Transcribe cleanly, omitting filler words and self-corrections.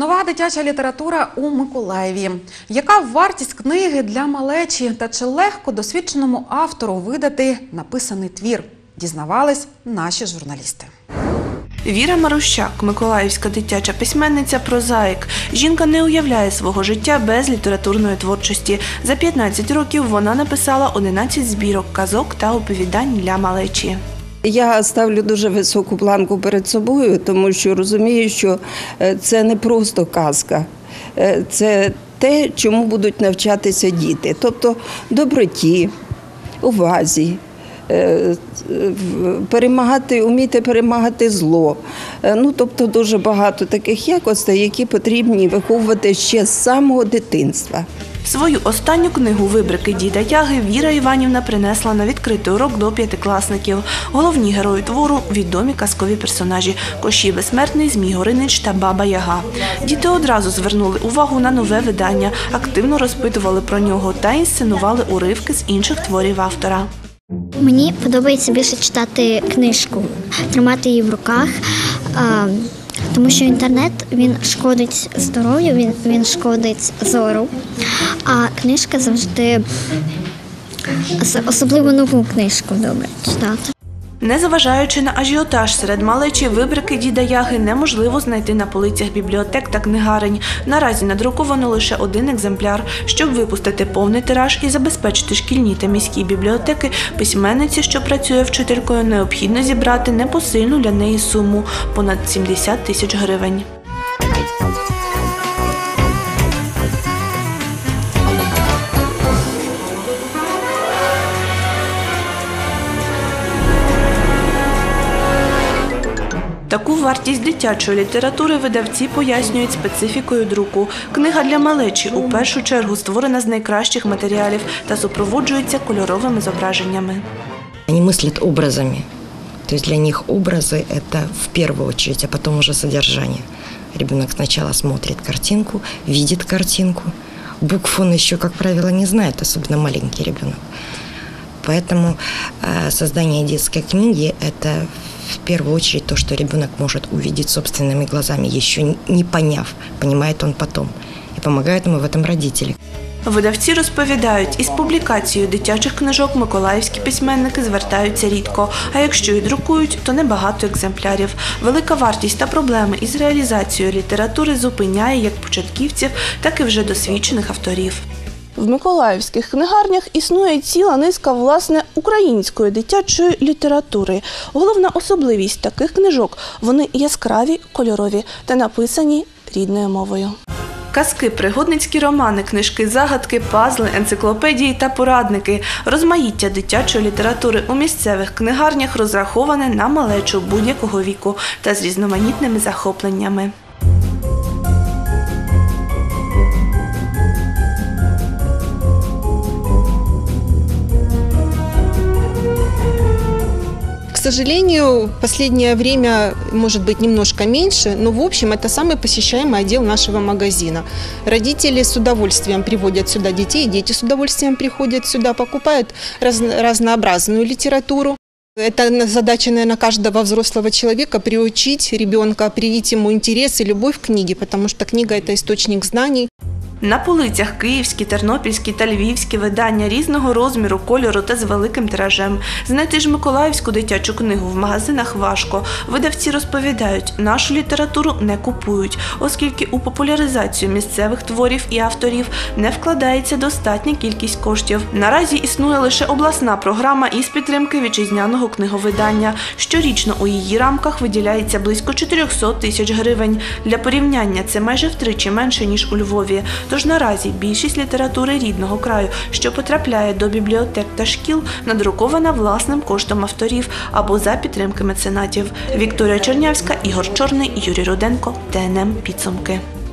Нова дитяча література у Миколаєві. Яка вартість книги для малечі та чи легко досвідченому автору видати написаний твір? Дізнавались наші журналісти. Віра Марущак – миколаївська дитяча письменниця, прозаїк. Жінка не уявляє свого життя без літературної творчості. За 15 років вона написала 11 збірок казок та оповідань для малечі. Я ставлю дуже високу планку перед собою, тому що розумію, що це не просто казка. Це те, чому будуть навчатися діти. Тобто доброті, увазі, вміти перемагати зло. Тобто дуже багато таких якостей, які потрібні виховувати ще з самого дитинства. Свою останню книгу «Вибрики діда Яги» Віра Іванівна принесла на відкритий урок до п'ятикласників. Головні герої твору – відомі казкові персонажі – Кощій Безсмертний, Змій Горинич та Баба Яга. Діти одразу звернули увагу на нове видання, активно розпитували про нього та інсценували уривки з інших творів автора. Мені подобається більше читати книжку, тримати її в руках, тому що інтернет, він шкодить здоров'ю, він шкодить зору, а книжка завжди, особливо нову книжку, добре читати. Незважаючи на ажіотаж серед малечі, «Вибрики діда Яги» неможливо знайти на полицях бібліотек та книгарень. Наразі надруковано лише один екземпляр. Щоб випустити повний тираж і забезпечити шкільні та міські бібліотеки, письменниці, що працює вчителькою, необхідно зібрати непосильну для неї суму – понад 70 тисяч гривень. Таку вартість дитячої літератури видавці пояснюють специфікою друку. Книга для малечі у першу чергу створена з найкращих матеріалів та супроводжується кольоровими зображеннями. Вони мислять образами. Тобто для них образи – це в першу чергу, а потім вже содержання. Ребенок спочатку смотрит картинку, видит картинку. Букв он еще, как правило, не знает, особенно маленький ребенок. Поэтому создание детской книги – это в первую очередь то, что ребенок может увидеть собственными глазами, еще не поняв, понимает он потом. И помогают ему в этом родители. Видавці розповідають, із публікацією дитячих книжок миколаївські письменники звертаються рідко, а якщо і друкують, то небагато екземплярів. Велика вартість та проблеми із реалізацією літератури зупиняє як початківців, так і вже досвідчених авторів. В миколаївських книгарнях існує ціла низка, власне, української дитячої літератури. Головна особливість таких книжок – вони яскраві, кольорові та написані рідною мовою. Казки, пригодницькі романи, книжки-загадки, пазли, енциклопедії та порадники. Розмаїття дитячої літератури у місцевих книгарнях розраховане на малечу будь-якого віку та з різноманітними захопленнями. К сожалению, в последнее время может быть немножко меньше, но в общем это самый посещаемый отдел нашего магазина. Родители с удовольствием приводят сюда детей, дети с удовольствием приходят сюда, покупают разнообразную литературу. Это задача, наверное, каждого взрослого человека – приучить ребенка, привить ему интерес и любовь к книге, потому что книга – это источник знаний. На полицях київські, тернопільські та львівські видання різного розміру, кольору та з великим тиражем. Знайти ж миколаївську дитячу книгу в магазинах важко. Видавці розповідають, нашу літературу не купують, оскільки у популяризацію місцевих творів і авторів не вкладається достатня кількість коштів. Наразі існує лише обласна програма із підтримки вітчизняного книговидання. Щорічно у її рамках виділяється близько 400 тисяч гривень. Для порівняння це майже втричі менше, ніж у Львові. Тож наразі більшість літератури рідного краю, що потрапляє до бібліотек та шкіл, надрукована власним коштом авторів або за підтримки меценатів. Вікторія Чернявська, Ігор Чорний, Юрій Руденко, ТНМ. Підсумки.